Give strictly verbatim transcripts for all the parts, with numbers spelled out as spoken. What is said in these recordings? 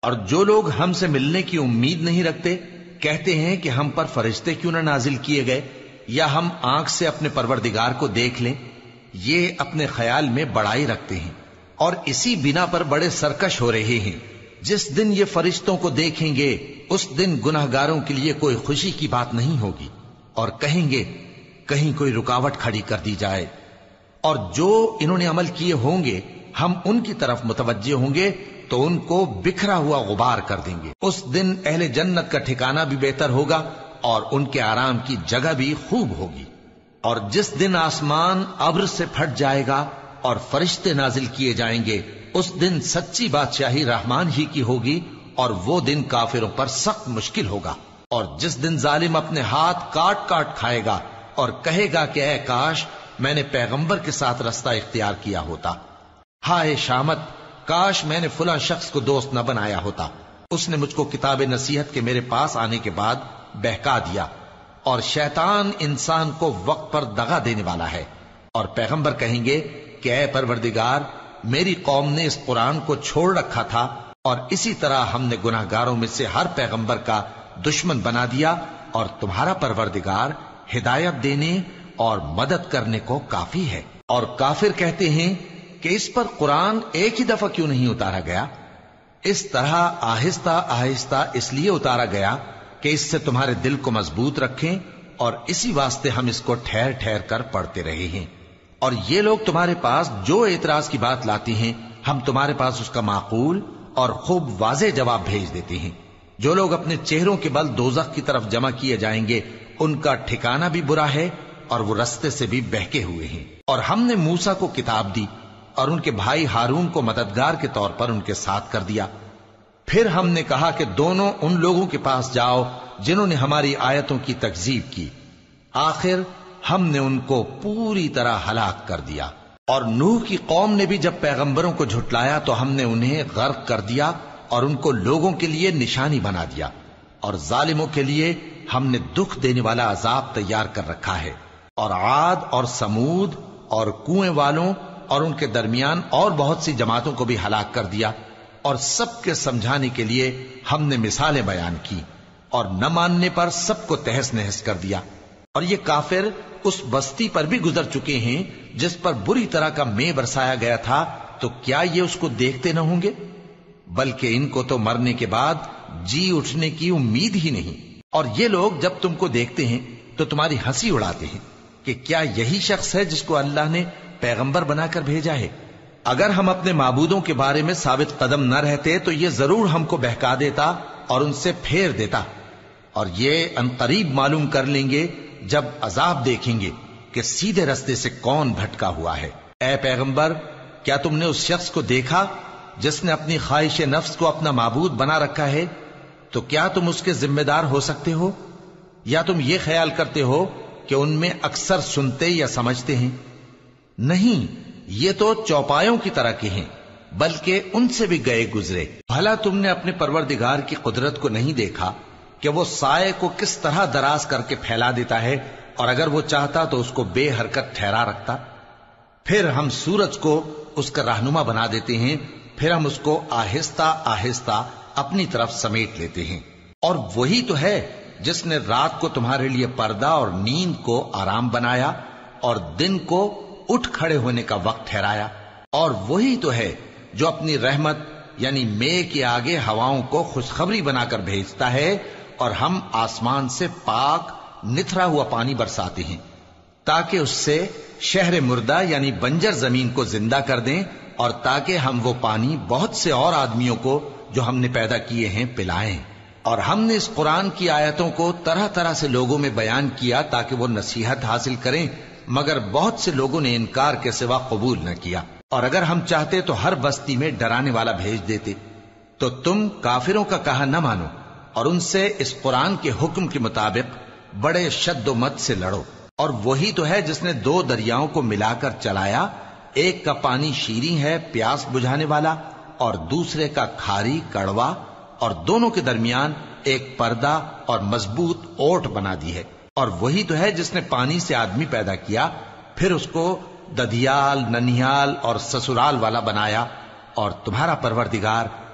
اور جو لوگ ہم سے ملنے کی امید نہیں رکھتے کہتے ہیں کہ ہم پر فرشتے کیوں نہ نازل کیے گئے یا ہم آنکھ سے اپنے پروردگار کو دیکھ لیں. یہ اپنے خیال میں بڑائی رکھتے ہیں اور اسی بنا پر بڑے سرکش ہو رہے ہیں. جس دن یہ فرشتوں کو دیکھیں گے اس دن گناہگاروں کے لیے کوئی خوشی کی بات نہیں ہوگی اور کہیں گے کہیں کوئی رکاوٹ کھڑی کر دی جائے. اور جو انہوں نے عمل کیے ہوں گے ہم ان کی طرف متوجہ ہوں گے تو ان کو بکھرا ہوا غبار کر دیں گے. اس دن اہل جنت کا ٹھکانہ بھی بہتر ہوگا اور ان کے آرام کی جگہ بھی خوب ہوگی. اور جس دن آسمان ابر سے پھٹ جائے گا اور فرشتے نازل کیے جائیں گے اس دن سچی بادشاہی رحمان ہی کی ہوگی اور وہ دن کافروں پر سخت مشکل ہوگا. اور جس دن ظالم اپنے ہاتھ کاٹ کاٹ کھائے گا اور کہے گا کہ اے کاش میں نے پیغمبر کے ساتھ رستہ اختیار کیا ہوتا. ہائے شامت، کاش میں نے فلاں شخص کو دوست نہ بنایا ہوتا. اس نے مجھ کو کتاب نصیحت کے میرے پاس آنے کے بعد بہکا دیا. اور شیطان انسان کو وقت پر دغا دینے والا ہے. اور پیغمبر کہیں گے کہ اے پروردگار، میری قوم نے اس قرآن کو چھوڑ رکھا تھا اور اسی طرح ہم نے گناہگاروں میں سے ہر پیغمبر کا دشمن بنا دیا اور تمہارا پروردگار ہدایت دینے اور مدد کرنے کو کافی ہے. اور کافر کہتے ہیں کہ اس پر قرآن ایک ہی دفعہ کیوں نہیں اتارا گیا؟ اس طرح آہستہ آہستہ اس لیے اتارا گیا کہ اس سے تمہارے دل کو مضبوط رکھیں اور اسی واسطے ہم اس کو ٹھہر ٹھہر کر پڑھتے رہے ہیں. اور یہ لوگ تمہارے پاس جو اعتراض کی بات لاتی ہیں ہم تمہارے پاس اس کا معقول اور خوب واضح جواب بھیج دیتے ہیں. جو لوگ اپنے چہروں کے بل دوزخ کی طرف جمع کیے جائیں گے ان کا ٹھکانہ بھی برا ہے اور وہ رستے سے بھی بہکے ہوئے ہیں. اور ہم نے موسیٰ کو کتاب دی اور ان کے بھائی ہارون کو مددگار کے طور پر ان کے ساتھ کر دیا. پھر ہم نے کہا کہ دونوں ان لوگوں کے پاس جاؤ جنہوں نے ہماری آیتوں کی تکذیب کی. آخر ہم نے ان کو پوری طرح ہلاک کر دیا. اور نوح کی قوم نے بھی جب پیغمبروں کو جھٹلایا تو ہم نے انہیں غرق کر دیا اور ان کو لوگوں کے لیے نشانی بنا دیا. اور ظالموں کے لیے ہم نے دکھ دینے والا عذاب تیار کر رکھا ہے. اور عاد اور سمود اور کنویں والوں اور ان کے درمیان اور بہت سی جماعتوں کو بھی ہلاک کر دیا. اور سب کے سمجھانے کے لیے ہم نے مثالیں بیان کی اور نہ ماننے پر سب کو تہس نہس کر دیا. اور یہ کافر اس بستی پر بھی گزر چکے ہیں جس پر بری طرح کا مے برسایا گیا تھا، تو کیا یہ اس کو دیکھتے نہ ہوں گے؟ بلکہ ان کو تو مرنے کے بعد جی اٹھنے کی امید ہی نہیں. اور یہ لوگ جب تم کو دیکھتے ہیں تو تمہاری ہنسی اڑاتے ہیں کہ کیا یہی شخص ہے جس کو اللہ نے پیغمبر بنا کر بھیجا ہے؟ اگر ہم اپنے معبودوں کے بارے میں ثابت قدم نہ رہتے تو یہ ضرور ہم کو بہکا دیتا اور ان سے پھیر دیتا. اور یہ انقریب معلوم کر لیں گے جب عذاب دیکھیں گے کہ سیدھے رستے سے کون بھٹکا ہوا ہے. اے پیغمبر، کیا تم نے اس شخص کو دیکھا جس نے اپنی خواہش نفس کو اپنا معبود بنا رکھا ہے؟ تو کیا تم اس کے ذمہ دار ہو سکتے ہو؟ یا تم یہ خیال کرتے ہو کہ ان میں اکثر سنتے یا سمجھتے ہیں؟ نہیں، یہ تو چوپایوں کی طرح کے ہیں، بلکہ ان سے بھی گئے گزرے. بھلا تم نے اپنے پروردگار کی قدرت کو نہیں دیکھا کہ وہ سائے کو کس طرح دراز کر کے پھیلا دیتا ہے اور اگر وہ چاہتا تو اس کو بے حرکت ٹھہرا رکھتا؟ پھر ہم سورج کو اس کا رہنما بنا دیتے ہیں، پھر ہم اس کو آہستہ آہستہ اپنی طرف سمیٹ لیتے ہیں. اور وہی تو ہے جس نے رات کو تمہارے لیے پردہ اور نیند کو آرام بنایا اور دن کو اٹھ کھڑے ہونے کا وقت ٹھہرایا. اور وہی تو ہے جو اپنی رحمت یعنی مے کے آگے ہواؤں کو خوشخبری بنا کر بھیجتا ہے اور ہم آسمان سے پاک نتھرا ہوا پانی برساتے ہیں تاکہ اس سے شہر مردہ یعنی بنجر زمین کو زندہ کر دیں اور تاکہ ہم وہ پانی بہت سے اور آدمیوں کو جو ہم نے پیدا کیے ہیں پلائیں. اور ہم نے اس قرآن کی آیتوں کو طرح طرح سے لوگوں میں بیان کیا تاکہ وہ نصیحت حاصل کریں، مگر بہت سے لوگوں نے انکار کے سوا قبول نہ کیا. اور اگر ہم چاہتے تو ہر بستی میں ڈرانے والا بھیج دیتے. تو تم کافروں کا کہا نہ مانو اور ان سے اس قرآن کے حکم کے مطابق بڑے شد و مت سے لڑو. اور وہی تو ہے جس نے دو دریاؤں کو ملا کر چلایا، ایک کا پانی شیریں ہے پیاس بجھانے والا اور دوسرے کا کھاری کڑوا، اور دونوں کے درمیان ایک پردہ اور مضبوط اوٹ بنا دی ہے. اور وہی تو ہے جس نے پانی سے آدمی پیدا کیا، پھر اس کو ددیال، ننیال اور سسرال والا بنایا. اور تمہارا پروردگار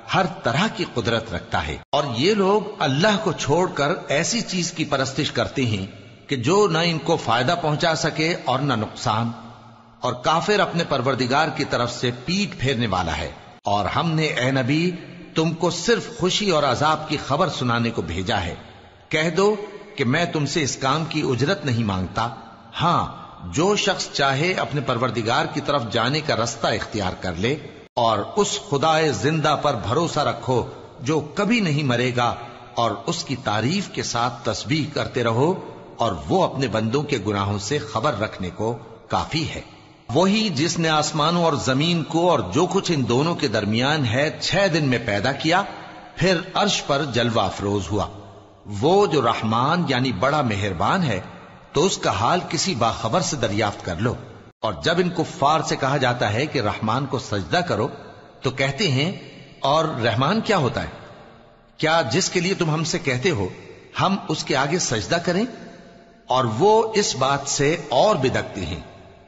ہر طرح کی قدرت رکھتا ہے۔ اور یہ لوگ اللہ کو چھوڑ کر ایسی چیز کی پرستش کرتے ہیں کہ جو نہ ان کو فائدہ پہنچا سکے اور نہ نقصان، اور کافر اپنے پروردگار کی طرف سے پیٹ پھیرنے والا ہے۔ اور ہم نے اے نبی تم کو صرف خوشی اور عذاب کی خبر سنانے کو بھیجا ہے۔ کہہ دو کہ میں تم سے اس کام کی اجرت نہیں مانگتا، ہاں جو شخص چاہے اپنے پروردگار کی طرف جانے کا رستہ اختیار کر لے، اور اس خدائے زندہ پر بھروسہ رکھو جو کبھی نہیں مرے گا، اور اس کی تعریف کے ساتھ تسبیح کرتے رہو، اور وہ اپنے بندوں کے گناہوں سے خبر رکھنے کو کافی ہے۔ وہی جس نے آسمانوں اور زمین کو اور جو کچھ ان دونوں کے درمیان ہے چھ دن میں پیدا کیا، پھر عرش پر جلوہ افروز ہوا۔ وہ جو رحمان یعنی بڑا مہربان ہے، تو اس کا حال کسی باخبر سے دریافت کر لو۔ اور جب ان کفار سے کہا جاتا ہے کہ رحمان کو سجدہ کرو، تو کہتے ہیں اور رحمان کیا ہوتا ہے؟ کیا جس کے لیے تم ہم سے کہتے ہو ہم اس کے آگے سجدہ کریں؟ اور وہ اس بات سے اور بدکتے ہیں۔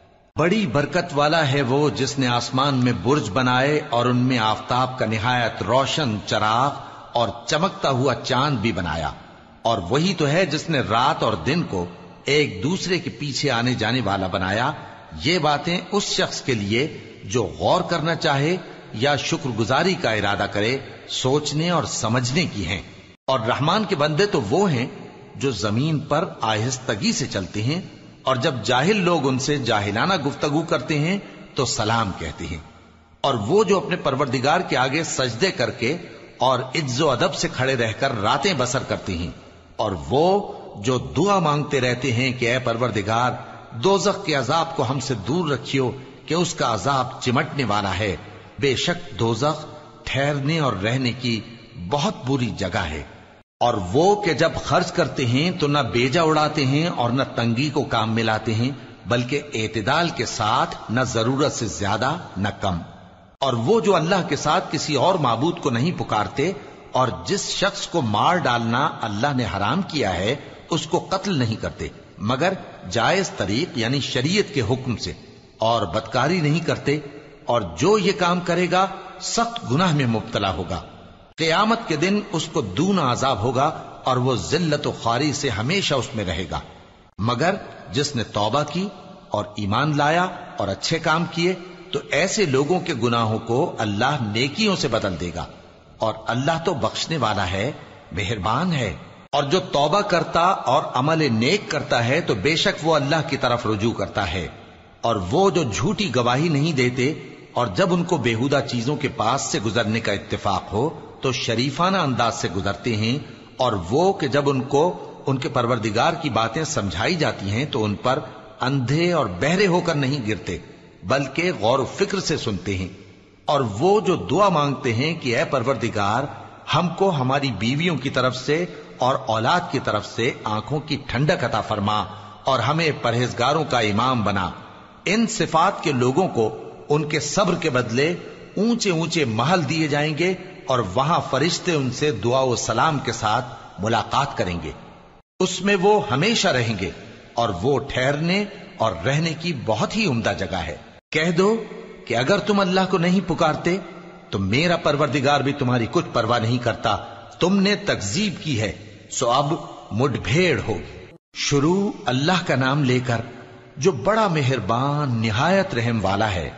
بڑی برکت والا ہے وہ جس نے آسمان میں برج بنائے اور ان میں آفتاب کا نہایت روشن چراغ اور چمکتا ہوا چاند بھی بنایا۔ اور وہی تو ہے جس نے رات اور دن کو ایک دوسرے کے پیچھے آنے جانے والا بنایا۔ یہ باتیں اس شخص کے لیے جو غور کرنا چاہے یا شکر گزاری کا ارادہ کرے سوچنے اور سمجھنے کی ہیں۔ اور رحمان کے بندے تو وہ ہیں جو زمین پر آہستگی سے چلتے ہیں، اور جب جاہل لوگ ان سے جاہلانہ گفتگو کرتے ہیں تو سلام کہتے ہیں۔ اور وہ جو اپنے پروردگار کے آگے سجدے کر کے اور عز و ادب سے کھڑے رہ کر راتیں بسر کرتے ہیں، اور وہ جو دعا مانگتے رہتے ہیں کہ اے پروردگار دوزخ کے عذاب کو ہم سے دور رکھیو کہ اس کا عذاب چمٹنے والا ہے۔ بے شک دوزخ ٹھہرنے اور رہنے کی بہت بری جگہ ہے۔ اور وہ کہ جب خرچ کرتے ہیں تو نہ بیجا اڑاتے ہیں اور نہ تنگی کو کام میں لاتے ہیں، بلکہ اعتدال کے ساتھ، نہ ضرورت سے زیادہ نہ کم۔ اور وہ جو اللہ کے ساتھ کسی اور معبود کو نہیں پکارتے، اور جس شخص کو مار ڈالنا اللہ نے حرام کیا ہے اس کو قتل نہیں کرتے مگر جائز طریق یعنی شریعت کے حکم سے، اور بدکاری نہیں کرتے، اور جو یہ کام کرے گا سخت گناہ میں مبتلا ہوگا۔ قیامت کے دن اس کو دونا عذاب ہوگا، اور وہ ذلت و خواری سے ہمیشہ اس میں رہے گا، مگر جس نے توبہ کی اور ایمان لایا اور اچھے کام کیے تو ایسے لوگوں کے گناہوں کو اللہ نیکیوں سے بدل دے گا، اور اللہ تو بخشنے والا ہے، مہربان ہے۔ اور جو توبہ کرتا اور عمل نیک کرتا ہے تو بے شک وہ اللہ کی طرف رجوع کرتا ہے۔ اور وہ جو جھوٹی گواہی نہیں دیتے، اور جب ان کو بیہودہ چیزوں کے پاس سے گزرنے کا اتفاق ہو تو شریفانہ انداز سے گزرتے ہیں، اور وہ کہ جب ان کو ان کے پروردگار کی باتیں سمجھائی جاتی ہیں تو ان پر اندھے اور بہرے ہو کر نہیں گرتے بلکہ غور و فکر سے سنتے ہیں۔ اور وہ جو دعا مانگتے ہیں کہ اے پروردگار ہم کو ہماری بیویوں کی طرف سے اور اولاد کی طرف سے آنکھوں کی ٹھنڈک عطا فرما اور ہمیں پرہیزگاروں کا امام بنا، ان صفات کے لوگوں کو ان کے صبر کے بدلے اونچے اونچے محل دیے جائیں گے، اور وہاں فرشتے ان سے دعا و سلام کے ساتھ ملاقات کریں گے، اس میں وہ ہمیشہ رہیں گے، اور وہ ٹھہرنے اور رہنے کی بہت ہی عمدہ جگہ ہے۔ کہہ دو کہ اگر تم اللہ کو نہیں پکارتے تو میرا پروردگار بھی تمہاری کچھ پرواہ نہیں کرتا، تم نے تکذیب کی ہے سو اب مڈ بھیڑ ہوگی۔ شروع اللہ کا نام لے کر جو بڑا مہربان نہایت رحم والا ہے۔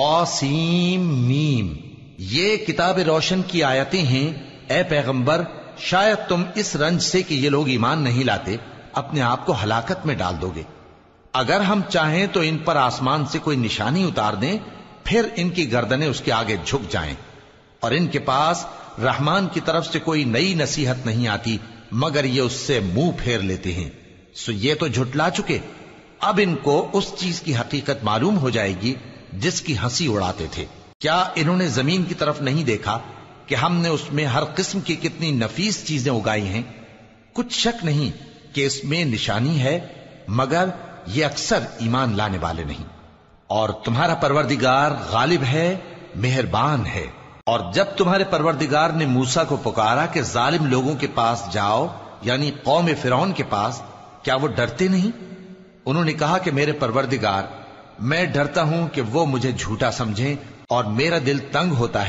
طاسیم میم، یہ کتاب روشن کی آیتیں ہیں۔ اے پیغمبر شاید تم اس رنج سے کہ یہ لوگ ایمان نہیں لاتے اپنے آپ کو ہلاکت میں ڈال دو گے۔ اگر ہم چاہیں تو ان پر آسمان سے کوئی نشانی اتار دیں، پھر ان کی گردنیں اس کے آگے جھک جائیں، اور ان کے پاس رحمان کی طرف سے کوئی نئی نصیحت نہیں آتی مگر یہ اس سے منہ پھیر لیتے ہیں، سو یہ تو جھٹلا چکے۔ اب ان کو اس چیز کی حقیقت معلوم ہو جائے گی جس کی ہنسی اڑاتے تھے۔ کیا انہوں نے زمین کی طرف نہیں دیکھا کہ ہم نے اس میں ہر قسم کی کتنی نفیس چیزیں اگائی ہیں؟ کچھ شک نہیں کہ اس میں نشانی ہے، مگر یہ اکثر ایمان لانے والے نہیں۔ اور تمہارا پروردگار غالب ہے، مہربان ہے۔ اور جب تمہارے پروردگار نے موسیٰ کو پکارا کہ ظالم لوگوں کے پاس جاؤ، یعنی قوم فرعون کے پاس، کیا وہ ڈرتے نہیں؟ انہوں نے کہا کہ میرے پروردگار، میں ڈرتا ہوں کہ وہ مجھے جھوٹا سمجھیں، اور میرا دل تنگ ہوتا ہے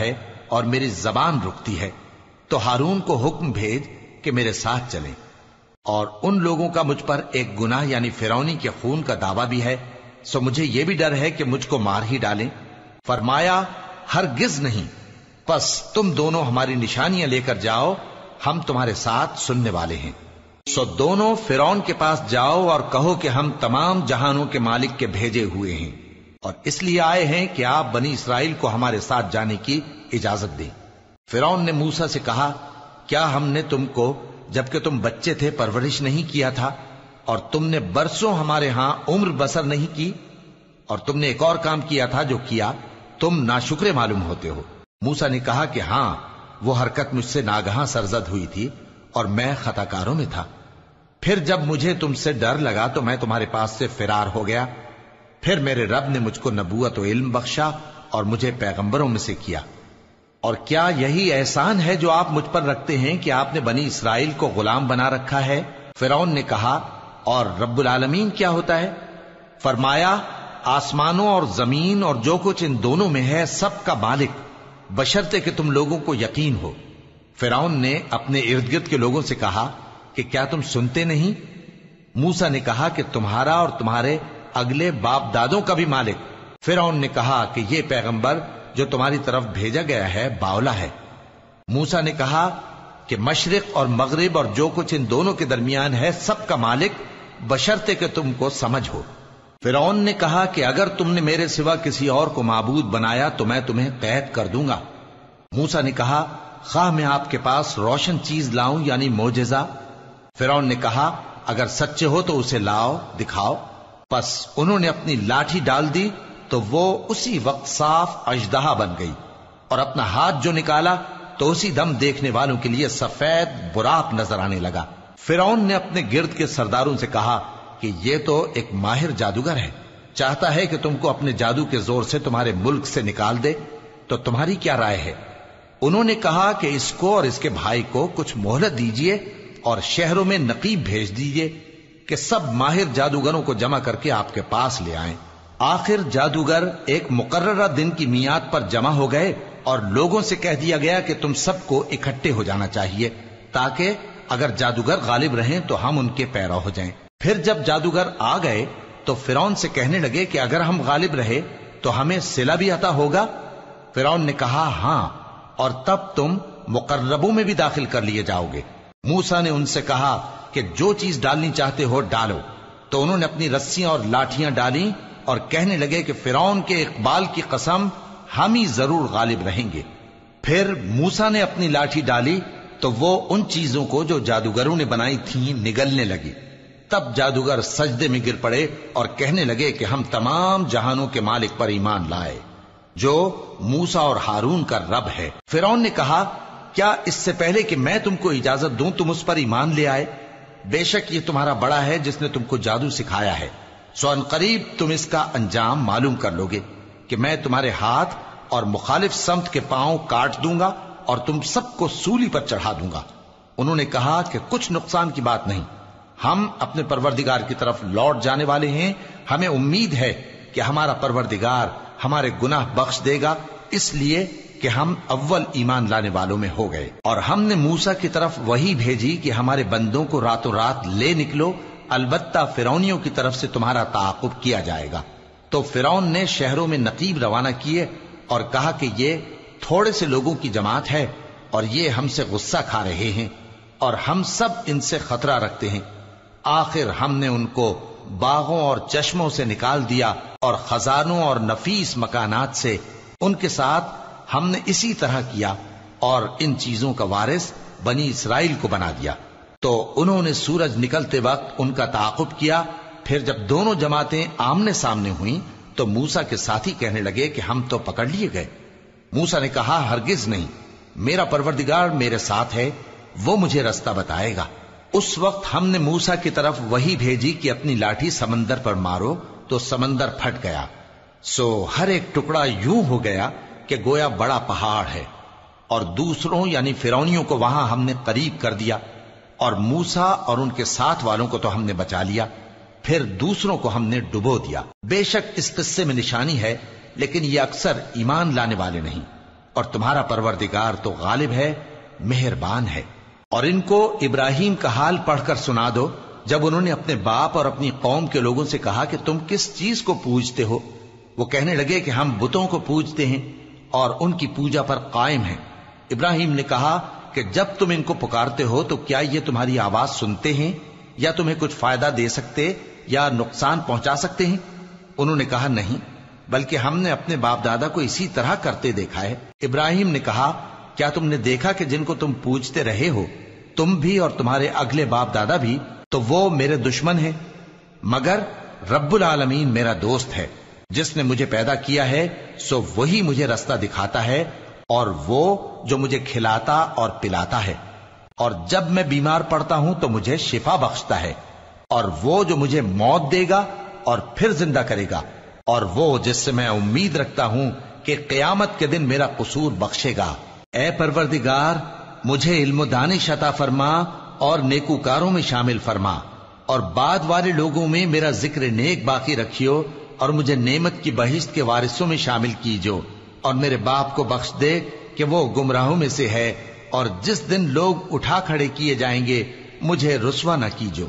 اور میری زبان رکتی ہے، تو ہارون کو حکم بھیج کہ میرے ساتھ چلیں۔ اور ان لوگوں کا مجھ پر ایک گناہ یعنی فرعونی کے خون کا دعویٰ بھی ہے، سو مجھے یہ بھی ڈر ہے کہ مجھ کو مار ہی ڈالیں۔ فرمایا ہرگز نہیں، پس تم دونوں ہماری نشانیاں لے کر جاؤ، ہم تمہارے ساتھ سننے والے ہیں۔ سو دونوں فرعون کے پاس جاؤ اور کہو کہ ہم تمام جہانوں کے مالک کے بھیجے ہوئے ہیں، اور اس لیے آئے ہیں کہ آپ بنی اسرائیل کو ہمارے ساتھ جانے کی اجازت دیں۔ فرعون نے موسیٰ سے کہا، کیا ہم نے تم کو جبکہ تم بچے تھے پرورش نہیں کیا تھا، اور تم نے برسوں ہمارے ہاں عمر بسر نہیں کی؟ اور تم نے ایک اور کام کیا تھا جو کیا، تم ناشکرے معلوم ہوتے ہو۔ موسیٰ نے کہا کہ ہاں، وہ حرکت مجھ سے ناگہاں سرزد ہوئی تھی اور میں خطا کاروں میں تھا۔ پھر جب مجھے تم سے ڈر لگا تو میں تمہارے پاس سے فرار ہو گیا۔ پھر میرے رب نے مجھ کو نبوت و علم بخشا اور مجھے پیغمبروں میں سے کیا۔ اور کیا یہی احسان ہے جو آپ مجھ پر رکھتے ہیں کہ آپ نے بنی اسرائیل کو غلام بنا رکھا ہے؟ فرعون نے کہا، اور رب العالمین کیا ہوتا ہے؟ فرمایا، آسمانوں اور زمین اور جو کچھ ان دونوں میں ہے سب کا مالک، بشرطے کہ تم لوگوں کو یقین ہو۔ فرعون نے اپنے ارد گرد کے لوگوں سے کہا کہ کیا تم سنتے نہیں؟ موسیٰ نے کہا کہ تمہارا اور تمہارے اگلے باپ دادوں کا بھی مالک۔ فرعون نے کہا کہ یہ پیغمبر جو تمہاری طرف بھیجا گیا ہے باولا ہے۔ موسیٰ نے کہا کہ مشرق اور مغرب اور جو کچھ ان دونوں کے درمیان ہے سب کا مالک، بشرطے کہ تم کو سمجھ ہو۔ فرعون نے کہا کہ اگر تم نے میرے سوا کسی اور کو معبود بنایا تو میں تمہیں قید کر دوں گا۔ موسیٰ نے کہا، خواہ میں آپ کے پاس روشن چیز لاؤں یعنی معجزہ؟ فرعون نے کہا، اگر سچے ہو تو اسے لاؤ، دکھاؤ۔ پس انہوں نے اپنی لاٹھی ڈال دی تو وہ اسی وقت صاف اژدہا بن گئی، اور اپنا ہاتھ جو نکالا تو اسی دم دیکھنے والوں کے لیے سفید براق نظر آنے لگا۔ فرعون نے اپنے گرد کے سرداروں سے کہا کہ یہ تو ایک ماہر جادوگر ہے، چاہتا ہے کہ تم کو اپنے جادو کے زور سے تمہارے ملک سے نکال دے، تو تمہاری کیا رائے ہے؟ انہوں نے کہا کہ اس کو اور اس کے بھائی کو کچھ مہلت دیجئے اور شہروں میں نقیب بھیج دیجئے کہ سب ماہر جادوگروں کو جمع کر کے آپ کے پاس لے آئیں۔ آخر جادوگر ایک مقررہ دن کی میعاد پر جمع ہو گئے اور لوگوں سے کہہ دیا گیا کہ تم سب کو اکٹھے ہو جانا چاہیے تاکہ اگر جادوگر غالب رہیں تو ہم ان کے پیرو ہو جائیں۔ پھر جب جادوگر آ گئے تو فرعون سے کہنے لگے کہ اگر ہم غالب رہے تو ہمیں صلہ بھی عطا ہوگا؟ فرعون نے کہا، ہاں، اور تب تم مقربوں میں بھی داخل کر لیے جاؤ گے۔ موسیٰ نے ان سے کہا کہ جو چیز ڈالنی چاہتے ہو ڈالو، تو انہوں نے اپنی رسیاں اور لاٹھیاں ڈالیں اور کہنے لگے کہ فرعون کے اقبال کی قسم، ہم ہی ضرور غالب رہیں گے۔ پھر موسیٰ نے اپنی لاٹھی ڈالی تو وہ ان چیزوں کو جو جادوگروں نے بنائی تھیں نگلنے لگی۔ تب جادوگر سجدے میں گر پڑے اور کہنے لگے کہ ہم تمام جہانوں کے مالک پر ایمان لائے جو موسیٰ اور ہارون کا رب ہے۔ فرعون نے کہا، کیا اس سے پہلے کہ میں تم کو اجازت دوں تم اس پر ایمان لے آئے؟ بے شک یہ تمہارا بڑا ہے جس نے تم کو جادو سکھایا ہے، سو ان قریب تم اس کا انجام معلوم کر لوگے کہ میں تمہارے ہاتھ اور مخالف سمت کے پاؤں کاٹ دوں گا اور تم سب کو سولی پر چڑھا دوں گا۔ انہوں نے کہا کہ کچھ نقصان کی بات نہیں، ہم اپنے پروردگار کی طرف لوٹ جانے والے ہیں، ہمیں امید ہے کہ ہمارا پروردگار ہمارے گناہ بخش دے گا، اس لیے کہ ہم اول ایمان لانے والوں میں ہو گئے۔ اور ہم نے موسیٰ کی طرف وحی بھیجی کہ ہمارے بندوں کو راتوں رات لے نکلو، البتہ فرعونیوں کی طرف سے تمہارا تعاقب کیا جائے گا۔ تو فرعون نے شہروں میں نقیب روانہ کیے اور کہا کہ یہ تھوڑے سے لوگوں کی جماعت ہے اور یہ ہم سے غصہ کھا رہے ہیں اور ہم سب ان سے خطرہ رکھتے ہیں۔ آخر ہم نے ان کو باغوں اور چشموں سے نکال دیا اور خزانوں اور نفیس مکانات سے، ان کے ساتھ ہم نے اسی طرح کیا اور ان چیزوں کا وارث بنی اسرائیل کو بنا دیا۔ تو انہوں نے سورج نکلتے وقت ان کا تعاقب کیا۔ پھر جب دونوں جماعتیں آمنے سامنے ہوئیں تو موسیٰ کے ساتھی کہنے لگے کہ ہم تو پکڑ لیے گئے۔ موسیٰ نے کہا، ہرگز نہیں، میرا پروردگار میرے ساتھ ہے، وہ مجھے رستہ بتائے گا۔ اس وقت ہم نے موسیٰ کی طرف وحی بھیجی کہ اپنی لاٹھی سمندر پر مارو، تو سمندر پھٹ گیا، سو ہر ایک ٹکڑا یوں ہو گیا کہ گویا بڑا پہاڑ ہے، اور دوسروں یعنی فرعونیوں کو وہاں ہم نے قریب کر دیا، اور موسیٰ اور ان کے ساتھ والوں کو تو ہم نے بچا لیا، پھر دوسروں کو ہم نے ڈبو دیا۔ بے شک اس قصے میں نشانی ہے، لیکن یہ اکثر ایمان لانے والے نہیں۔ اور تمہارا پروردگار تو غالب ہے، مہربان ہے۔ اور ان کو ابراہیم کا حال پڑھ کر سنا دو جب انہوں نے اپنے باپ اور اپنی قوم کے لوگوں سے کہا کہ تم کس چیز کو پوجتے ہو؟ وہ کہنے لگے کہ ہم بتوں کو پوجتے ہیں اور ان کی پوجا پر قائم ہیں۔ ابراہیم نے کہا کہ جب تم ان کو پکارتے ہو تو کیا یہ تمہاری آواز سنتے ہیں یا تمہیں کچھ فائدہ دے سکتے یا نقصان پہنچا سکتے ہیں؟ انہوں نے کہا نہیں، بلکہ ہم نے اپنے باپ دادا کو اسی طرح کرتے دیکھا ہے۔ ابراہیم نے کہا کیا تم نے دیکھا کہ جن کو تم پوجتے رہے ہو، تم بھی اور تمہارے اگلے باپ دادا بھی، تو وہ میرے دشمن ہیں، مگر رب العالمین میرا دوست ہے۔ جس نے مجھے پیدا کیا ہے سو وہی مجھے رستہ دکھاتا ہے، اور وہ جو مجھے کھلاتا اور پلاتا ہے، اور جب میں بیمار پڑتا ہوں تو مجھے شفا بخشتا ہے، اور وہ جو مجھے موت دے گا اور پھر زندہ کرے گا، اور وہ جس سے میں امید رکھتا ہوں کہ قیامت کے دن میرا قصور بخشے گا۔ اے پروردگار، مجھے علم و دانش عطا فرما اور نیکوکاروں میں شامل فرما، اور بعد والے لوگوں میں میرا ذکر نیک باقی رکھیو، اور مجھے نعمت کی بہشت کے وارثوں میں شامل کیجو، اور میرے باپ کو بخش دے کہ وہ گمراہوں میں سے ہے، اور جس دن لوگ اٹھا کھڑے کیے جائیں گے مجھے رسوا نہ کیجو،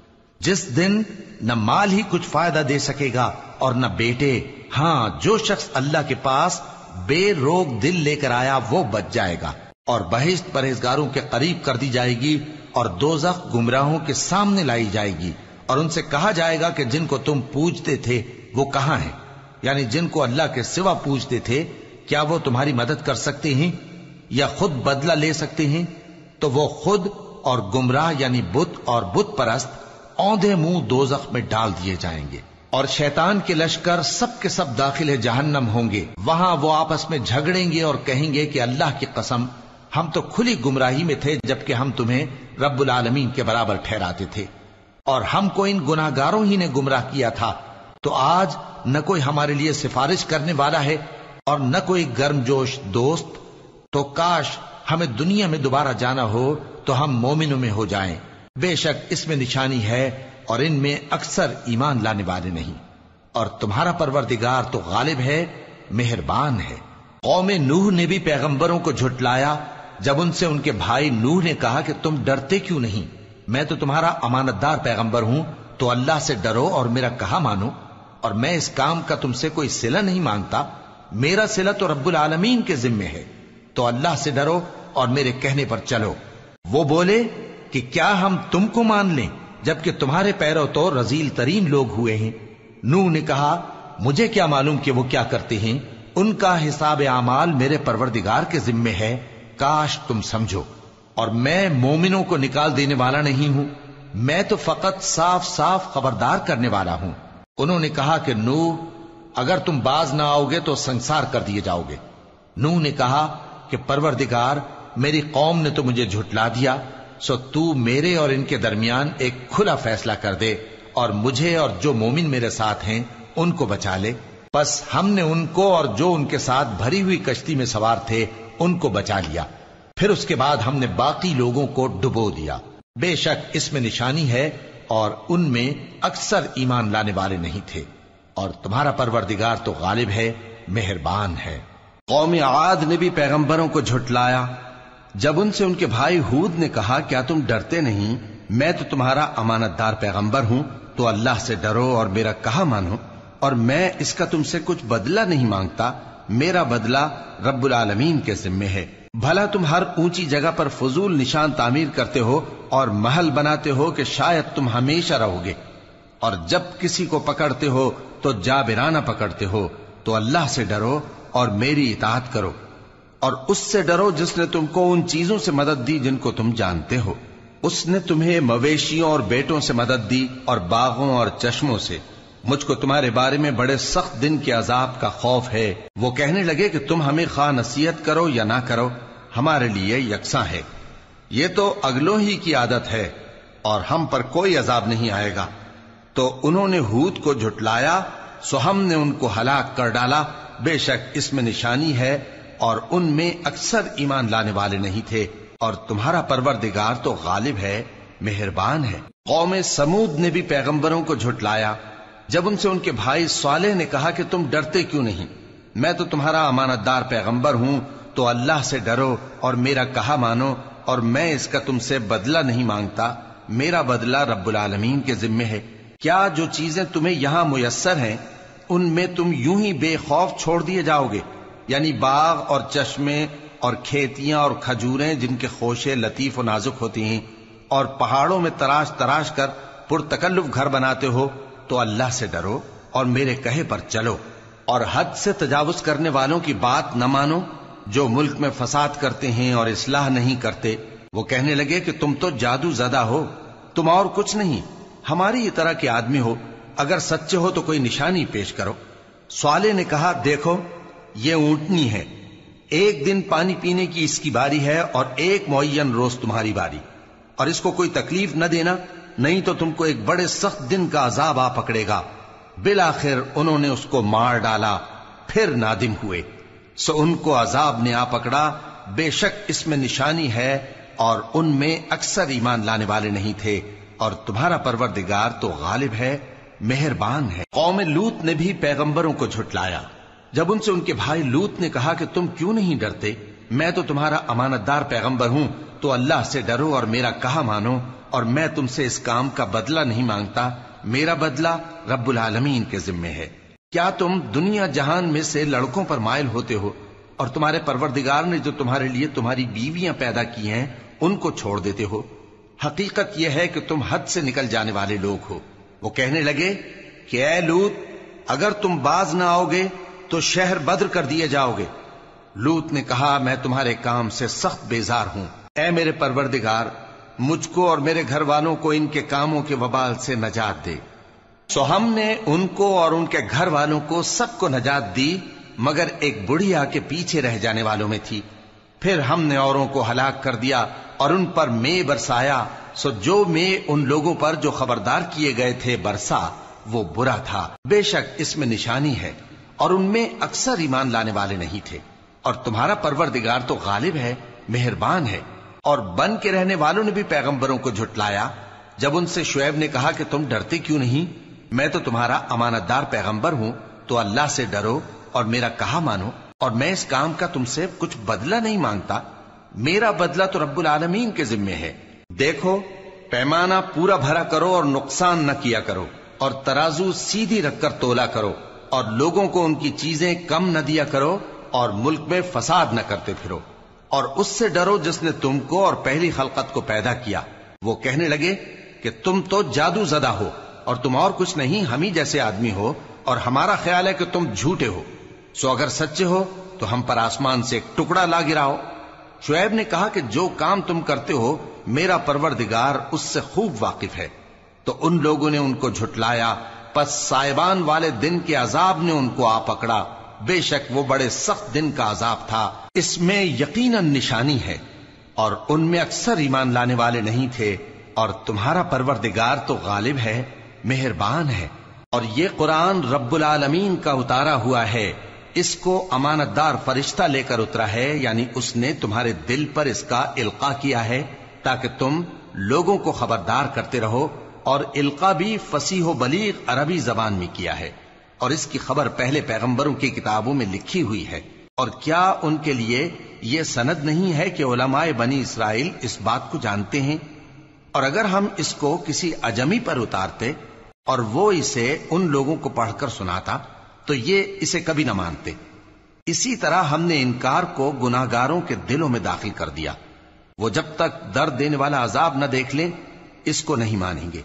جس دن نہ مال ہی کچھ فائدہ دے سکے گا اور نہ بیٹے۔ ہاں، جو شخص اللہ کے پاس بے روک دل لے کر آیا وہ بچ جائے گا، اور بہشت پرہیزگاروں کے قریب کر دی جائے گی، اور دوزخ گمراہوں کے سامنے لائی جائے گی، اور ان سے کہا جائے گا کہ جن کو تم پوجتے تھے وہ کہاں ہیں؟ یعنی جن کو اللہ کے سوا پوجتے تھے، کیا وہ تمہاری مدد کر سکتے ہیں یا خود بدلہ لے سکتے ہیں؟ تو وہ خود اور گمراہ یعنی بت اور بت پرست اوندھے منہ دوزخ میں ڈال دیے جائیں گے، اور شیطان کے لشکر سب کے سب داخل جہنم ہوں گے۔ وہاں وہ آپس میں جھگڑیں گے اور کہیں گے کہ اللہ کی قسم، ہم تو کھلی گمراہی میں تھے جبکہ ہم تمہیں رب العالمین کے برابر ٹھہراتے تھے، اور ہم کو ان گناہگاروں ہی نے گمراہ کیا تھا، تو آج نہ کوئی ہمارے لیے سفارش کرنے والا ہے اور نہ کوئی گرم جوش دوست۔ تو کاش ہمیں دنیا میں دوبارہ جانا ہو تو ہم مومنوں میں ہو جائیں۔ بے شک اس میں نشانی ہے اور ان میں اکثر ایمان لانے والے نہیں، اور تمہارا پروردگار تو غالب ہے، مہربان ہے۔ قوم نوح نے بھی پیغمبروں کو جھٹلایا جب ان سے ان کے بھائی نوح نے کہا کہ تم ڈرتے کیوں نہیں؟ میں تو تمہارا امانت دار پیغمبر ہوں، تو اللہ سے ڈرو اور میرا کہا مانو، اور میں اس کام کا تم سے کوئی صلہ نہیں مانگتا، میرا صلہ تو رب العالمین کے ذمے ہے، تو اللہ سے ڈرو اور میرے کہنے پر چلو۔ وہ بولے کہ کیا ہم تم کو مان لیں جبکہ تمہارے پیرو تو رذیل ترین لوگ ہوئے ہیں؟ نوح نے کہا مجھے کیا معلوم کہ وہ کیا کرتے ہیں، ان کا حساب اعمال میرے پروردگار کے ذمے ہے، کاش تم سمجھو۔ اور میں مومنوں کو نکال دینے والا نہیں ہوں، میں تو فقط صاف صاف خبردار کرنے والا ہوں۔ انہوں نے کہا کہ نوح، اگر تم باز نہ آؤ گے تو سنسار کر دیے جاؤ گے۔ نوح نے کہا کہ پروردگار، میری قوم نے تو مجھے جھٹلا دیا، سو تو میرے اور ان کے درمیان ایک کھلا فیصلہ کر دے، اور مجھے اور جو مومن میرے ساتھ ہیں ان کو بچا لے۔ بس ہم نے ان کو اور جو ان کے ساتھ بھری ہوئی کشتی میں سوار تھے ان کو بچا لیا، پھر اس کے بعد ہم نے باقی لوگوں کو ڈبو دیا۔ بے شک اس میں نشانی ہے اور ان میں اکثر ایمان لانے والے نہیں تھے، اور تمہارا پروردگار تو غالب ہے، مہربان ہے۔ قوم عاد نے بھی پیغمبروں کو جھٹلایا جب ان سے ان کے بھائی ہود نے کہا کیا تم ڈرتے نہیں؟ میں تو تمہارا امانت دار پیغمبر ہوں، تو اللہ سے ڈرو اور میرا کہا مانو، اور میں اس کا تم سے کچھ بدلہ نہیں مانگتا، میرا بدلہ رب العالمین کے ذمے ہے۔ بھلا تم ہر اونچی جگہ پر فضول نشان تعمیر کرتے ہو اور محل بناتے ہو کہ شاید تم ہمیشہ رہو گے، اور جب کسی کو پکڑتے ہو تو جابرانہ پکڑتے ہو، تو اللہ سے ڈرو اور میری اطاعت کرو، اور اس سے ڈرو جس نے تم کو ان چیزوں سے مدد دی جن کو تم جانتے ہو۔ اس نے تمہیں مویشیوں اور بیٹوں سے مدد دی اور باغوں اور چشموں سے۔ مجھ کو تمہارے بارے میں بڑے سخت دن کے عذاب کا خوف ہے۔ وہ کہنے لگے کہ تم ہمیں خواہ نصیحت کرو یا نہ کرو، ہمارے لیے یکساں ہے، یہ تو اگلوں ہی کی عادت ہے، اور ہم پر کوئی عذاب نہیں آئے گا۔ تو انہوں نے ہود کو جھٹلایا، سو ہم نے ان کو ہلاک کر ڈالا۔ بے شک اس میں نشانی ہے اور ان میں اکثر ایمان لانے والے نہیں تھے، اور تمہارا پروردگار تو غالب ہے، مہربان ہے۔ قوم سمود نے بھی پیغمبروں کو جھٹلایا جب ان سے ان کے بھائی صالح نے کہا کہ تم ڈرتے کیوں نہیں؟ میں تو تمہارا امانت دار پیغمبر ہوں، تو اللہ سے ڈرو اور میرا کہا مانو، اور میں اس کا تم سے بدلہ نہیں مانگتا، میرا بدلہ رب العالمین کے ذمے ہے۔ کیا جو چیزیں تمہیں یہاں میسر ہیں ان میں تم یوں ہی بے خوف چھوڑ دیے جاؤ گے؟ یعنی باغ اور چشمے اور کھیتیاں اور کھجوریں جن کے خوشے لطیف و نازک ہوتی ہیں، اور پہاڑوں میں تراش تراش کر پرتکلف گھر بناتے ہو، تو اللہ سے ڈرو اور میرے کہے پر چلو، اور حد سے تجاوز کرنے والوں کی بات نہ مانو جو ملک میں فساد کرتے ہیں اور اصلاح نہیں کرتے۔ وہ کہنے لگے کہ تم تو جادو زدہ ہو، تم اور کچھ نہیں، ہماری ہی طرح کے آدمی ہو، اگر سچے ہو تو کوئی نشانی پیش کرو۔ صالح نے کہا دیکھو یہ اونٹنی ہے، ایک دن پانی پینے کی اس کی باری ہے اور ایک معین روز تمہاری باری، اور اس کو کوئی تکلیف نہ دینا، نہیں تو تم کو ایک بڑے سخت دن کا عذاب آ پکڑے گا۔ بالآخر انہوں نے اس کو مار ڈالا، پھر نادم ہوئے، سو ان کو عذاب نے آ پکڑا، بے شک اس میں نشانی ہے اور ان میں اکثر ایمان لانے والے نہیں تھے، اور تمہارا پروردگار تو غالب ہے، مہربان ہے۔ قوم لوط نے بھی پیغمبروں کو جھٹلایا۔ جب ان سے ان کے بھائی لوط نے کہا کہ تم کیوں نہیں ڈرتے، میں تو تمہارا امانت دار پیغمبر ہوں، تو اللہ سے ڈرو اور میرا کہا مانو، اور میں تم سے اس کام کا بدلہ نہیں مانگتا، میرا بدلہ رب العالمین کے ذمے ہے۔ کیا تم دنیا جہان میں سے لڑکوں پر مائل ہوتے ہو، اور تمہارے پروردگار نے جو تمہارے لیے تمہاری بیویاں پیدا کی ہیں ان کو چھوڑ دیتے ہو؟ حقیقت یہ ہے کہ تم حد سے نکل جانے والے لوگ ہو۔ وہ کہنے لگے کہ اے لوط، اگر تم باز نہ آؤ گے تو شہر بدر کر دیے جاؤ گے۔ لوط نے کہا میں تمہارے کام سے سخت بیزار ہوں، اے میرے پروردگار مجھ کو اور میرے گھر والوں کو ان کے کاموں کے وبال سے نجات دے۔ سو ہم نے ان کو اور ان کے گھر والوں کو سب کو نجات دی، مگر ایک بڑھیا کے پیچھے رہ جانے والوں میں تھی۔ پھر ہم نے اوروں کو ہلاک کر دیا اور ان پر مے برسایا، سو جو مے ان لوگوں پر جو خبردار کیے گئے تھے برسا وہ برا تھا۔ بے شک اس میں نشانی ہے، اور ان میں اکثر ایمان لانے والے نہیں تھے، اور تمہارا پروردگار تو غالب ہے، مہربان ہے۔ اور بن کے رہنے والوں نے بھی پیغمبروں کو جھٹلایا۔ جب ان سے شعیب نے کہا کہ تم ڈرتے کیوں نہیں، میں تو تمہارا امانت دار پیغمبر ہوں، تو اللہ سے ڈرو اور میرا کہا مانو، اور میں اس کام کا تم سے کچھ بدلہ نہیں مانگتا، میرا بدلہ تو رب العالمین کے ذمے ہے۔ دیکھو پیمانہ پورا بھرا کرو اور نقصان نہ کیا کرو، اور ترازو سیدھی رکھ کر تولا کرو، اور لوگوں کو ان کی چیزیں کم نہ دیا کرو، اور ملک میں فساد نہ کرتے پھرو، اور اس سے ڈرو جس نے تم کو اور پہلی خلقت کو پیدا کیا۔ وہ کہنے لگے کہ تم تو جادو زدہ ہو، اور تم اور کچھ نہیں، ہم ہی جیسے آدمی ہو، اور ہمارا خیال ہے کہ تم جھوٹے ہو، سو اگر سچے ہو تو ہم پر آسمان سے ایک ٹکڑا لا گراؤ۔ شعیب نے کہا کہ جو کام تم کرتے ہو میرا پروردگار اس سے خوب واقف ہے۔ تو ان لوگوں نے ان کو جھٹلایا، پس سائبان والے دن کے عذاب نے ان کو آ پکڑا، بے شک وہ بڑے سخت دن کا عذاب تھا، اس میں یقیناً نشانی ہے، اور ان میں اکثر ایمان لانے والے نہیں تھے، اور تمہارا پروردگار تو غالب ہے، مہربان ہے۔ اور یہ قرآن رب العالمین کا اتارا ہوا ہے، اس کو امانت دار فرشتہ لے کر اترا ہے، یعنی اس نے تمہارے دل پر اس کا القاء کیا ہے تاکہ تم لوگوں کو خبردار کرتے رہو، اور القاء بھی فصیح و بلیغ عربی زبان میں کیا ہے، اور اس کی خبر پہلے پیغمبروں کی کتابوں میں لکھی ہوئی ہے۔ اور کیا ان کے لیے یہ سند نہیں ہے کہ علماء بنی اسرائیل اس بات کو جانتے ہیں؟ اور اگر ہم اس کو کسی اجمی پر اتارتے اور وہ اسے ان لوگوں کو پڑھ کر سناتا تو یہ اسے کبھی نہ مانتے۔ اسی طرح ہم نے انکار کو گناہگاروں کے دلوں میں داخل کر دیا، وہ جب تک درد دینے والا عذاب نہ دیکھ لیں اس کو نہیں مانیں گے۔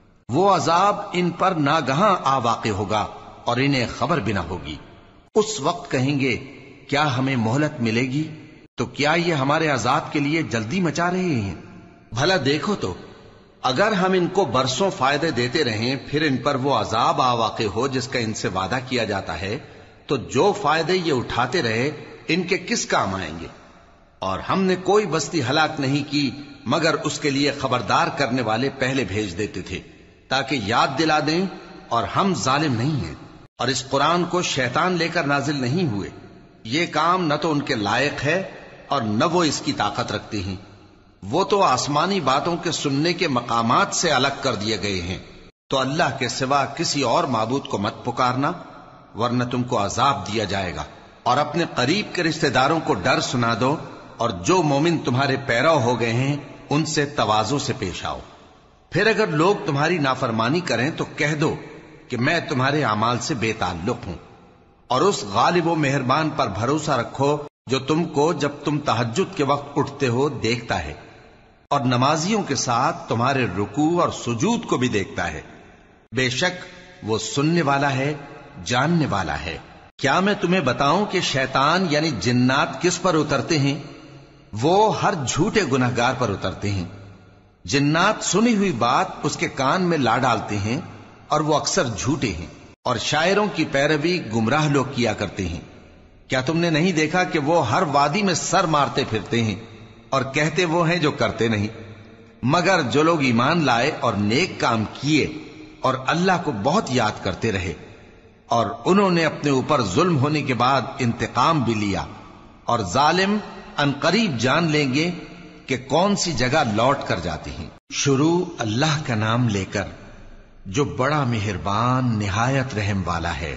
وہ عذاب ان پر ناگہاں آ واقع ہوگا اور انہیں خبر بھی نہ ہوگی۔ اس وقت کہیں گے کیا ہمیں مہلت ملے گی؟ تو کیا یہ ہمارے عذاب کے لیے جلدی مچا رہے ہیں؟ بھلا دیکھو تو اگر ہم ان کو برسوں فائدے دیتے رہیں پھر ان پر وہ عذاب آ واقع ہو جس کا ان سے وعدہ کیا جاتا ہے، تو جو فائدے یہ اٹھاتے رہے ان کے کس کام آئیں گے؟ اور ہم نے کوئی بستی ہلاک نہیں کی مگر اس کے لیے خبردار کرنے والے پہلے بھیج دیتے تھے تاکہ یاد دلا دیں، اور ہم ظالم نہیں ہیں۔ اور اس قرآن کو شیطان لے کر نازل نہیں ہوئے، یہ کام نہ تو ان کے لائق ہے اور نہ وہ اس کی طاقت رکھتے ہیں، وہ تو آسمانی باتوں کے سننے کے مقامات سے الگ کر دیے گئے ہیں۔ تو اللہ کے سوا کسی اور معبود کو مت پکارنا ورنہ تم کو عذاب دیا جائے گا، اور اپنے قریب کے رشتہ داروں کو ڈر سنا دو، اور جو مومن تمہارے پیرو ہو گئے ہیں ان سے تواضع سے پیش آؤ۔ پھر اگر لوگ تمہاری نافرمانی کریں تو کہہ دو کہ میں تمہارے اعمال سے بے تعلق ہوں، اور اس غالب و مہربان پر بھروسہ رکھو جو تم کو جب تم تہجد کے وقت اٹھتے ہو دیکھتا ہے، اور نمازیوں کے ساتھ تمہارے رکوع اور سجود کو بھی دیکھتا ہے۔ بے شک وہ سننے والا ہے، جاننے والا ہے۔ کیا میں تمہیں بتاؤں کہ شیطان یعنی جنات کس پر اترتے ہیں؟ وہ ہر جھوٹے گنہگار پر اترتے ہیں۔ جنات سنی ہوئی بات اس کے کان میں لا ڈالتے ہیں، اور وہ اکثر جھوٹے ہیں، اور شاعروں کی پیروی گمراہ لوگ کیا کرتے ہیں۔ کیا تم نے نہیں دیکھا کہ وہ ہر وادی میں سر مارتے پھرتے ہیں، اور کہتے وہ ہیں جو کرتے نہیں؟ مگر جو لوگ ایمان لائے اور نیک کام کیے اور اللہ کو بہت یاد کرتے رہے، اور انہوں نے اپنے اوپر ظلم ہونے کے بعد انتقام بھی لیا، اور ظالم انقریب جان لیں گے کہ کون سی جگہ لوٹ کر جاتے ہیں۔ شروع اللہ کا نام لے کر جو بڑا مہربان نہایت رحم والا ہے۔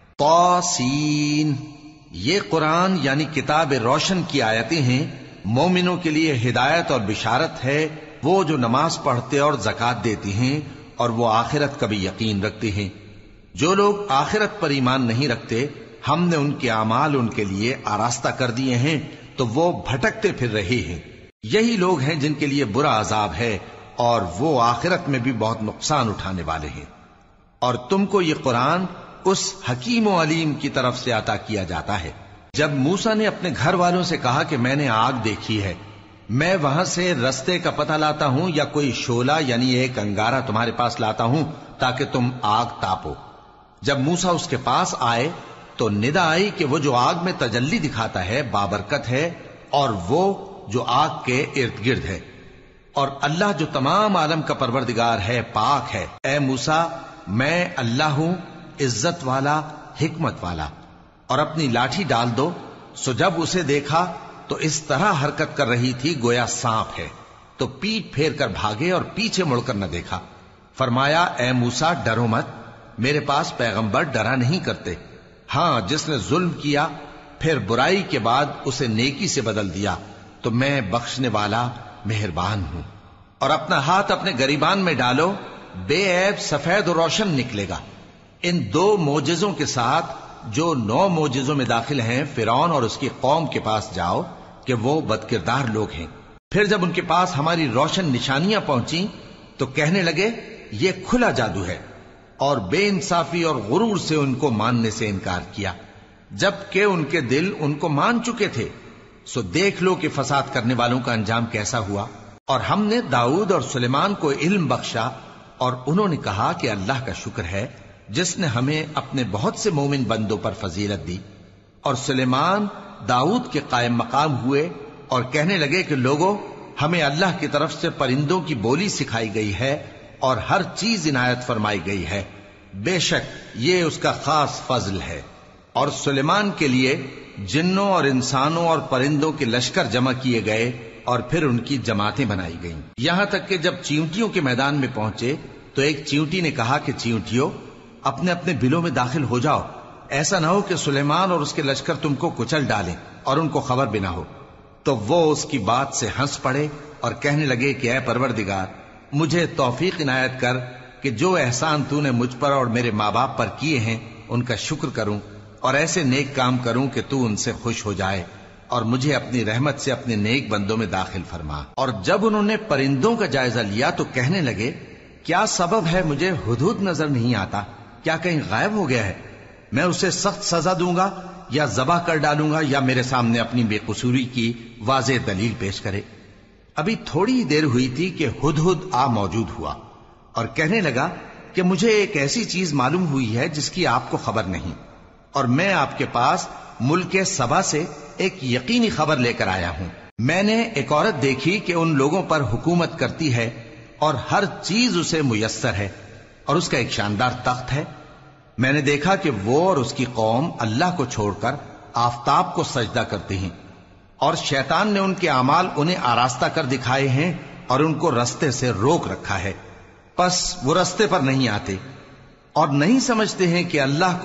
طاسین، یہ قرآن یعنی کتاب روشن کی آیتیں ہیں، مومنوں کے لیے ہدایت اور بشارت ہے، وہ جو نماز پڑھتے اور زکوٰۃ دیتے ہیں اور وہ آخرت کا بھی یقین رکھتے ہیں۔ جو لوگ آخرت پر ایمان نہیں رکھتے، ہم نے ان کے اعمال ان کے لیے آراستہ کر دیے ہیں تو وہ بھٹکتے پھر رہے ہیں۔ یہی لوگ ہیں جن کے لیے برا عذاب ہے، اور وہ آخرت میں بھی بہت نقصان اٹھانے والے ہیں۔ اور تم کو یہ قرآن اس حکیم و علیم کی طرف سے عطا کیا جاتا ہے۔ جب موسیٰ نے اپنے گھر والوں سے کہا کہ میں نے آگ دیکھی ہے، میں وہاں سے رستے کا پتہ لاتا ہوں یا کوئی شعلہ یعنی ایک انگارہ تمہارے پاس لاتا ہوں تاکہ تم آگ تاپو۔ جب موسیٰ اس کے پاس آئے تو ندا آئی کہ وہ جو آگ میں تجلی دکھاتا ہے بابرکت ہے، اور وہ جو آگ کے ارد گرد ہے، اور اللہ جو تمام عالم کا پروردگار ہے پاک ہے۔ اے موسیٰ، میں اللہ ہوں، عزت والا، حکمت والا، اور اپنی لاٹھی ڈال دو۔ سو جب اسے دیکھا تو اس طرح حرکت کر رہی تھی گویا سانپ ہے، تو پیٹ پھیر کر بھاگے اور پیچھے مڑ کر نہ دیکھا۔ فرمایا اے موسیٰ ڈرو مت، میرے پاس پیغمبر ڈرا نہیں کرتے۔ ہاں جس نے ظلم کیا پھر برائی کے بعد اسے نیکی سے بدل دیا تو میں بخشنے والا مہربان ہوں۔ اور اپنا ہاتھ اپنے گریبان میں ڈالو، بے عیب سفید و روشن نکلے گا۔ ان دو معجزوں کے ساتھ جو نو معجزوں میں داخل ہیں فرعون اور اس کی قوم کے پاس جاؤ کہ وہ بدکردار لوگ ہیں۔ پھر جب ان کے پاس ہماری روشن نشانیاں پہنچیں تو کہنے لگے یہ کھلا جادو ہے، اور بے انصافی اور غرور سے ان کو ماننے سے انکار کیا، جبکہ ان کے دل ان کو مان چکے تھے۔ سو دیکھ لو کہ فساد کرنے والوں کا انجام کیسا ہوا۔ اور ہم نے داؤد اور سلیمان کو علم بخشا، اور انہوں نے کہا کہ اللہ کا شکر ہے جس نے ہمیں اپنے بہت سے مومن بندوں پر فضیلت دی۔ اور سلیمان داؤد کے قائم مقام ہوئے اور کہنے لگے کہ لوگوں، ہمیں اللہ کی طرف سے پرندوں کی بولی سکھائی گئی ہے اور ہر چیز عنایت فرمائی گئی ہے، بے شک یہ اس کا خاص فضل ہے۔ اور سلیمان کے لیے جنوں اور انسانوں اور پرندوں کے لشکر جمع کیے گئے اور پھر ان کی جماعتیں بنائی گئیں، یہاں تک کہ جب چیونٹیوں کے میدان میں پہنچے تو ایک چیونٹی نے کہا کہ چیونٹیوں اپنے اپنے بلوں میں داخل ہو جاؤ، ایسا نہ ہو کہ سلیمان اور اس کے لشکر تم کو کچل ڈالیں اور ان کو خبر بھی نہ ہو۔ تو وہ اس کی بات سے ہنس پڑے اور کہنے لگے کہ اے پروردگار، مجھے توفیق عنایت کر کہ جو احسان تو نے مجھ پر اور میرے ماں باپ پر کیے ہیں ان کا شکر کروں، اور ایسے نیک کام کروں کہ تو ان سے خوش ہو جائے، اور مجھے اپنی رحمت سے اپنے نیک بندوں میں داخل فرما۔ اور جب انہوں نے پرندوں کا جائزہ لیا تو کہنے لگے کیا سبب ہے مجھے ہدہد نظر نہیں آتا؟ کیا کہیں غائب ہو گیا ہے؟ میں اسے سخت سزا دوں گا یا ذبح کر ڈالوں گا یا میرے سامنے اپنی بے قصوری کی واضح دلیل پیش کرے۔ ابھی تھوڑی ہی دیر ہوئی تھی کہ ہدہد آ موجود ہوا اور کہنے لگا کہ مجھے ایک ایسی چیز معلوم ہوئی ہے جس کی آپ کو خبر نہیں، اور میں آپ کے پاس ملک سبا سے ایک یقینی خبر لے کر آیا ہوں۔ میں نے ایک عورت دیکھی کہ ان لوگوں پر حکومت کرتی ہے اور ہر چیز اسے میسر ہے، اور اس کا ایک شاندار تخت ہے۔ میں نے دیکھا کہ وہ اور اس کی قوم اللہ کو چھوڑ کر آفتاب کو سجدہ کرتے ہیں، اور شیطان نے ان کے اعمال انہیں آراستہ کر دکھائے ہیں اور ان کو رستے سے روک رکھا ہے، پس وہ رستے پر نہیں آتے اور نہیں سمجھتے ہیں کہ اللہ کو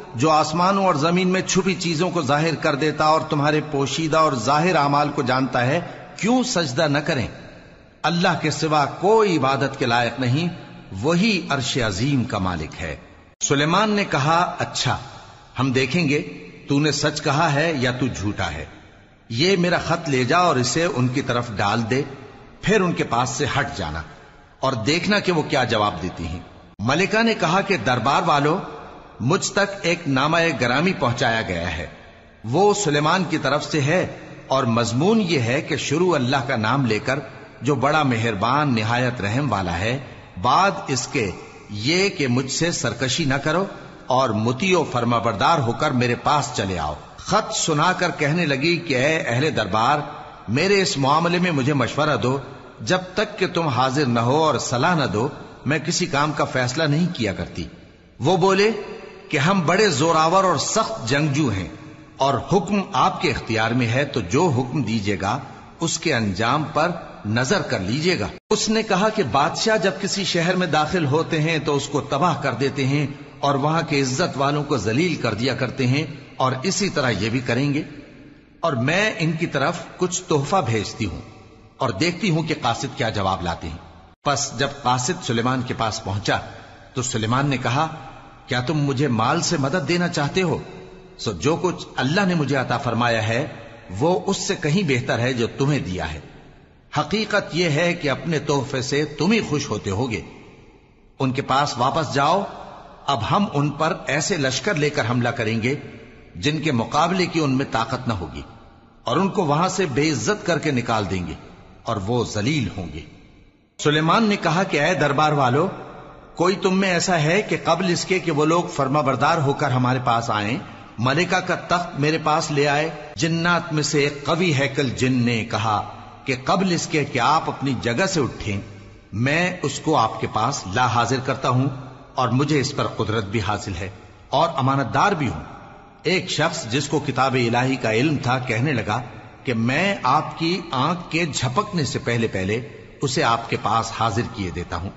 جو آسمانوں اور زمین میں چھپی چیزوں کو ظاہر کر دیتا اور تمہارے پوشیدہ اور ظاہر اعمال کو جانتا ہے، کیوں سجدہ نہ کریں؟ اللہ کے سوا کوئی عبادت کے لائق نہیں، وہی عرش عظیم کا مالک ہے۔ سلیمان نے کہا، اچھا ہم دیکھیں گے تو نے سچ کہا ہے یا تو جھوٹا ہے۔ یہ میرا خط لے جا اور اسے ان کی طرف ڈال دے، پھر ان کے پاس سے ہٹ جانا اور دیکھنا کہ وہ کیا جواب دیتی ہیں۔ ملکہ نے کہا کہ دربار والوں، مجھ تک ایک نامہ گرامی پہنچایا گیا ہے، وہ سلیمان کی طرف سے ہے، اور مضمون یہ ہے کہ شروع اللہ کا نام لے کر جو بڑا مہربان نہایت رحم والا ہے، بعد اس کے یہ کہ مجھ سے سرکشی نہ کرو اور مطیع و فرما بردار ہو کر میرے پاس چلے آؤ۔ خط سنا کر کہنے لگی کہ اے اہل دربار، میرے اس معاملے میں مجھے مشورہ دو، جب تک کہ تم حاضر نہ ہو اور صلاح نہ دو میں کسی کام کا فیصلہ نہیں کیا کرتی۔ وہ بولے کہ ہم بڑے زوراور اور سخت جنگجو ہیں، اور حکم آپ کے اختیار میں ہے، تو جو حکم دیجیے گا اس کے انجام پر نظر کر لیجیے گا۔ اس نے کہا کہ بادشاہ جب کسی شہر میں داخل ہوتے ہیں تو اس کو تباہ کر دیتے ہیں اور وہاں کے عزت والوں کو ذلیل کر دیا کرتے ہیں، اور اسی طرح یہ بھی کریں گے، اور میں ان کی طرف کچھ تحفہ بھیجتی ہوں اور دیکھتی ہوں کہ قاصد کیا جواب لاتے ہیں۔ پس جب قاصد سلیمان کے پاس پہنچا تو سلیمان نے کہا، کیا تم مجھے مال سے مدد دینا چاہتے ہو؟ سو جو کچھ اللہ نے مجھے عطا فرمایا ہے وہ اس سے کہیں بہتر ہے جو تمہیں دیا ہے۔ حقیقت یہ ہے کہ اپنے تحفے سے تم ہی خوش ہوتے ہوگے۔ ان کے پاس واپس جاؤ، اب ہم ان پر ایسے لشکر لے کر حملہ کریں گے جن کے مقابلے کی ان میں طاقت نہ ہوگی، اور ان کو وہاں سے بے عزت کر کے نکال دیں گے اور وہ ذلیل ہوں گے۔ سلیمان نے کہا کہ اے دربار والو، کوئی تم میں ایسا ہے کہ قبل اس کے کہ وہ لوگ فرما بردار ہو کر ہمارے پاس آئیں، ملکہ کا تخت میرے پاس لے آئے؟ جنات میں سے ایک قوی ہیکل جن نے کہا کہ قبل اس کے کہ آپ اپنی جگہ سے اٹھیں میں اس کو آپ کے پاس لا حاضر کرتا ہوں، اور مجھے اس پر قدرت بھی حاصل ہے اور امانت دار بھی ہوں۔ ایک شخص جس کو کتاب الہی کا علم تھا کہنے لگا کہ میں آپ کی آنکھ کے جھپکنے سے پہلے پہلے اسے آپ کے پاس حاضر کیے دیتا ہوں۔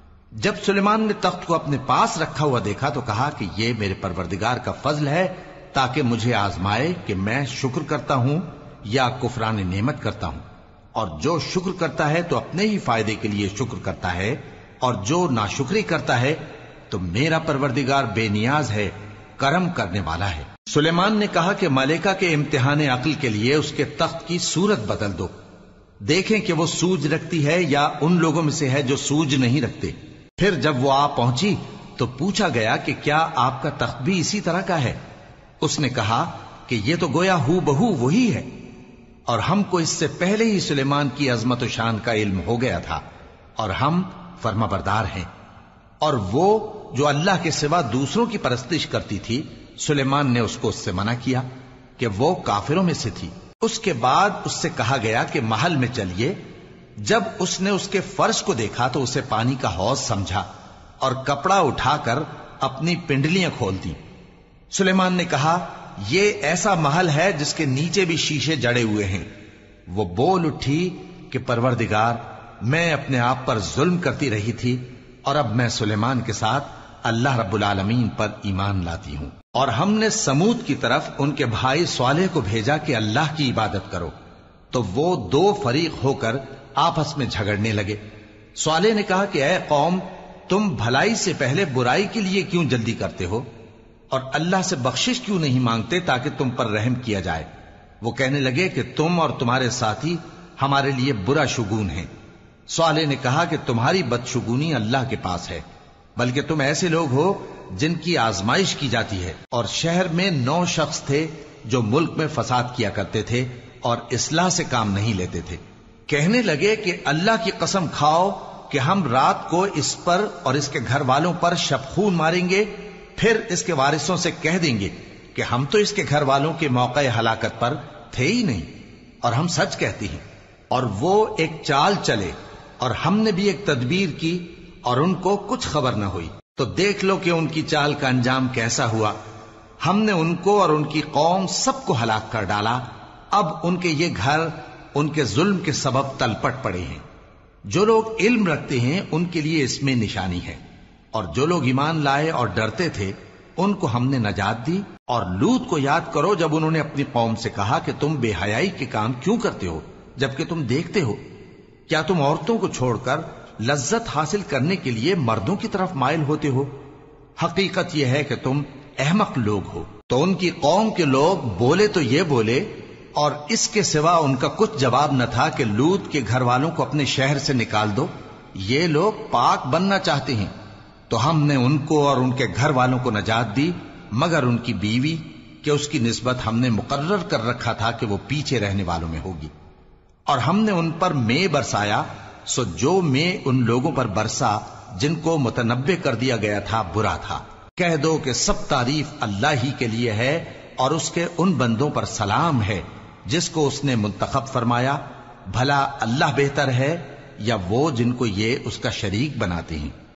جب سلیمان نے تخت کو اپنے پاس رکھا ہوا دیکھا تو کہا کہ یہ میرے پروردگار کا فضل ہے تاکہ مجھے آزمائے کہ میں شکر کرتا ہوں یا کفران نعمت کرتا ہوں، اور جو شکر کرتا ہے تو اپنے ہی فائدے کے لیے شکر کرتا ہے، اور جو ناشکری کرتا ہے تو میرا پروردگار بے نیاز ہے، کرم کرنے والا ہے۔ سلیمان نے کہا کہ ملکہ کے امتحان عقل کے لیے اس کے تخت کی صورت بدل دو، دیکھیں کہ وہ سوج رکھتی ہے یا ان لوگوں میں سے ہے جو سوج نہیں رکھتے۔ پھر جب وہ آ پہنچی تو پوچھا گیا کہ کیا آپ کا تخت بھی اسی طرح کا ہے؟ اس نے کہا کہ یہ تو گویا ہو بہو وہی ہے، اور ہم کو اس سے پہلے ہی سلیمان کی عظمت و شان کا علم ہو گیا تھا، اور ہم فرما بردار ہیں۔ اور وہ جو اللہ کے سوا دوسروں کی پرستش کرتی تھی، سلیمان نے اس کو اس سے منع کیا کہ وہ کافروں میں سے تھی۔ اس کے بعد اس سے کہا گیا کہ محل میں چلیے۔ جب اس نے اس کے فرش کو دیکھا تو اسے پانی کا حوض سمجھا اور کپڑا اٹھا کر اپنی پنڈلیاں کھول دی۔ سلیمان نے کہا، یہ ایسا محل ہے جس کے نیچے بھی شیشے جڑے ہوئے ہیں۔ وہ بول اٹھی کہ پروردگار، میں اپنے آپ پر ظلم کرتی رہی تھی، اور اب میں سلیمان کے ساتھ اللہ رب العالمین پر ایمان لاتی ہوں۔ اور ہم نے سمود کی طرف ان کے بھائی صالح کو بھیجا کہ اللہ کی عبادت کرو، تو وہ دو فریق ہو کر آپس میں جھگڑنے لگے۔ صالح نے کہا کہ اے قوم، تم بھلائی سے پہلے برائی کے لیے کیوں جلدی کرتے ہو، اور اللہ سے بخشش کیوں نہیں مانگتے تاکہ تم پر رحم کیا جائے؟ وہ کہنے لگے کہ تم اور تمہارے ساتھی ہمارے لیے برا شگون ہیں۔ صالح نے کہا کہ تمہاری بدشگونی اللہ کے پاس ہے، بلکہ تم ایسے لوگ ہو جن کی آزمائش کی جاتی ہے۔ اور شہر میں نو شخص تھے جو ملک میں فساد کیا کرتے تھے اور اصلاح سے کام نہیں لیتے تھے۔ کہنے لگے کہ اللہ کی قسم کھاؤ کہ ہم رات کو اس پر اور اس کے گھر والوں پر شبخون ماریں گے، پھر اس کے وارثوں سے کہہ دیں گے کہ ہم تو اس کے گھر والوں کے موقع ہلاکت پر تھے ہی نہیں، اور ہم سچ کہتی ہیں۔ اور وہ ایک چال چلے، اور ہم نے بھی ایک تدبیر کی، اور ان کو کچھ خبر نہ ہوئی۔ تو دیکھ لو کہ ان کی چال کا انجام کیسا ہوا۔ ہم نے ان کو اور ان کی قوم سب کو ہلاک کر ڈالا۔ اب ان کے یہ گھر ان کے ظلم کے سبب تلپٹ پڑے ہیں۔ جو لوگ علم رکھتے ہیں ان کے لیے اس میں نشانی ہے، اور جو لوگ ایمان لائے اور ڈرتے تھے ان کو ہم نے نجات دی. اور لوط کو یاد کرو جب انہوں نے اپنی قوم سے کہا کہ تم بے حیائی کے کام کیوں کرتے ہو جبکہ تم دیکھتے ہو؟ کیا تم عورتوں کو چھوڑ کر لذت حاصل کرنے کے لیے مردوں کی طرف مائل ہوتے ہو؟ حقیقت یہ ہے کہ تم احمق لوگ ہو. تو ان کی قوم کے لوگ بولے تو یہ بولے، اور اس کے سوا ان کا کچھ جواب نہ تھا کہ لوط کے گھر والوں کو اپنے شہر سے نکال دو. یہ لوگ پاک بننا چاہتے ہیں، تو ہم نے ان کو اور ان کے گھر والوں کو نجات دی، مگر ان کی بیوی کہ اس کی نسبت ہم نے مقرر کر رکھا تھا کہ وہ پیچھے رہنے والوں میں ہوگی. اور ہم نے ان پر مے برسایا، سو جو مے ان لوگوں پر برسا جن کو متنبع کر دیا گیا تھا برا تھا. کہہ دو کہ سب تعریف اللہ ہی کے لیے ہے، اور اس کے ان بندوں پر سلام ہے جس کو اس نے منتخب فرمایا. بھلا اللہ بہتر ہے یا وہ جن کو یہ اس کا شریک بناتے ہیں؟